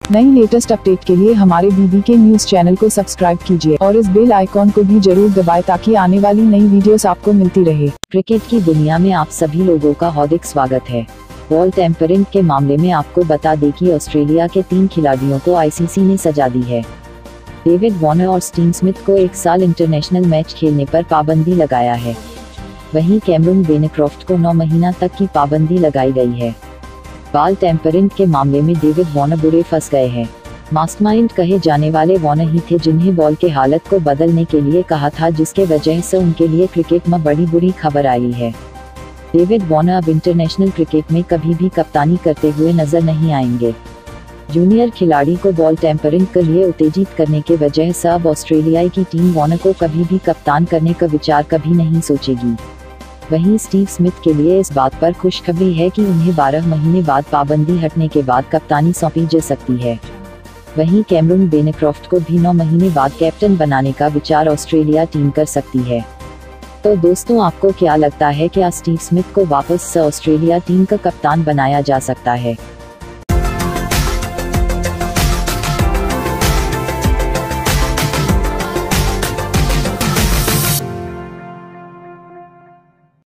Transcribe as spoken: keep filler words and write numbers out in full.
नई latest update के लिए हमारे बीबी के न्यूज चैनल को सब्सक्राइब कीजिए और इस बेल आइकॉन को भी जरूर दबाएं ताकि आने वाली नई वीडियोस आपको मिलती रहे। क्रिकेट की दुनिया में आप सभी लोगों का हार्दिक स्वागत है। बॉल टेम्परिंग के मामले में आपको बता दें कि ऑस्ट्रेलिया के तीन खिलाड़ियों को आईसीसी ने सजा दी है। डेविड वॉर्नर और स्टीव स्मिथ को एक साल इंटरनेशनल मैच खेलने पर पाबंदी लगाया है। वहीं कैमरून बेनक्रॉफ्ट को नौ महीना तक की पाबंदी लगाई गई है। बॉल टेम्परिंग के मामले में डेविड वॉर्नर बुरे फंस गए हैं। मास्टरमाइंड कहे जाने वाले वॉर्नर ही थे जिन्हें बॉल के हालत को बदलने के लिए कहा था, जिसके वजह से उनके लिए क्रिकेट में बड़ी बुरी खबर आई है। डेविड वॉर्नर अब इंटरनेशनल क्रिकेट में कभी भी कप्तानी करते हुए नजर नहीं आएंगे। जूनियर खिलाड़ी को बॉल टेम्परिंग के लिए उत्तेजित करने के वजह से अब ऑस्ट्रेलियाई की टीम वॉर्नर को कभी भी कप्तान करने का विचार कभी नहीं सोचेगी। वहीं स्टीव स्मिथ के लिए इस बात पर खुशखबरी है कि उन्हें बारह महीने बाद पाबंदी हटने के बाद कप्तानी सौंपी जा सकती है। वहीं कैमरून बेनक्रॉफ्ट को भी नौ महीने बाद कैप्टन बनाने का विचार ऑस्ट्रेलिया टीम कर सकती है। तो दोस्तों, आपको क्या लगता है, क्या स्टीव स्मिथ को वापस से ऑस्ट्रेलिया टीम का कप्तान बनाया जा सकता है?